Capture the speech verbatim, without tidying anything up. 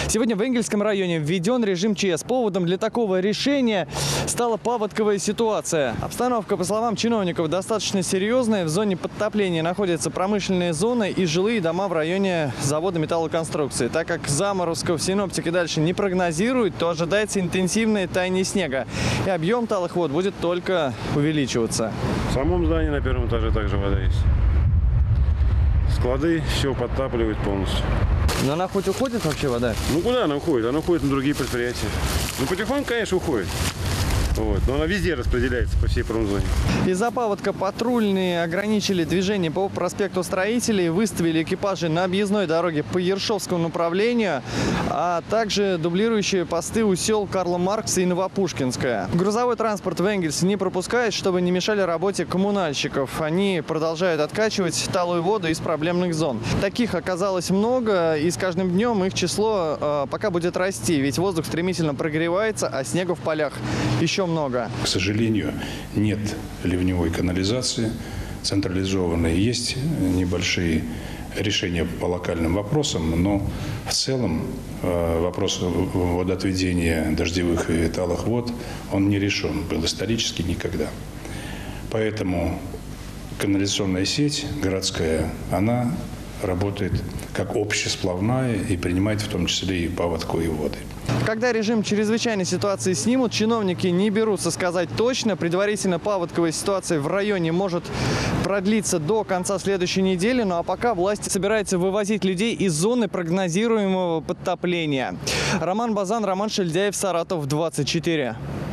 Сегодня в Энгельском районе введен режим ЧС. Поводом для такого решения стала паводковая ситуация. Обстановка, по словам чиновников, достаточно серьезная. В зоне подтопления находятся промышленные зоны и жилые дома в районе завода металлоконструкции. Так как заморозков синоптики дальше не прогнозируют, то ожидается интенсивное таяние снега. И объем талых вод будет только увеличиваться. В самом здании на первом этаже также вода есть. Склады все подтапливают полностью. Но она хоть уходит вообще вода? Ну куда она уходит? Она уходит на другие предприятия. Ну потихоньку, конечно, уходит. Вот. Но она везде распределяется по всей промзоне. Из-за паводка патрульные ограничили движение по проспекту Строителей, выставили экипажи на объездной дороге по Ершовскому направлению, а также дублирующие посты у сел Карла Маркса и Новопушкинская. Грузовой транспорт в Энгельс не пропускает, чтобы не мешали работе коммунальщиков. Они продолжают откачивать талую воду из проблемных зон. Таких оказалось много, и с каждым днем их число э, пока будет расти, ведь воздух стремительно прогревается, а снега в полях еще много. К сожалению, нет ливневой канализации централизованной. Есть небольшие решения по локальным вопросам, но в целом э, вопрос водоотведения дождевых и талых вод, он не решен был исторически никогда. Поэтому канализационная сеть городская, она работает как общесплавная и принимает в том числе и паводковые воды. Когда режим чрезвычайной ситуации снимут, чиновники не берутся сказать точно. Предварительно паводковая ситуация в районе может продлиться до конца следующей недели. Ну а пока власти собираются вывозить людей из зоны прогнозируемого подтопления. Роман Базан, Роман Шельдяев, Саратов, двадцать четыре.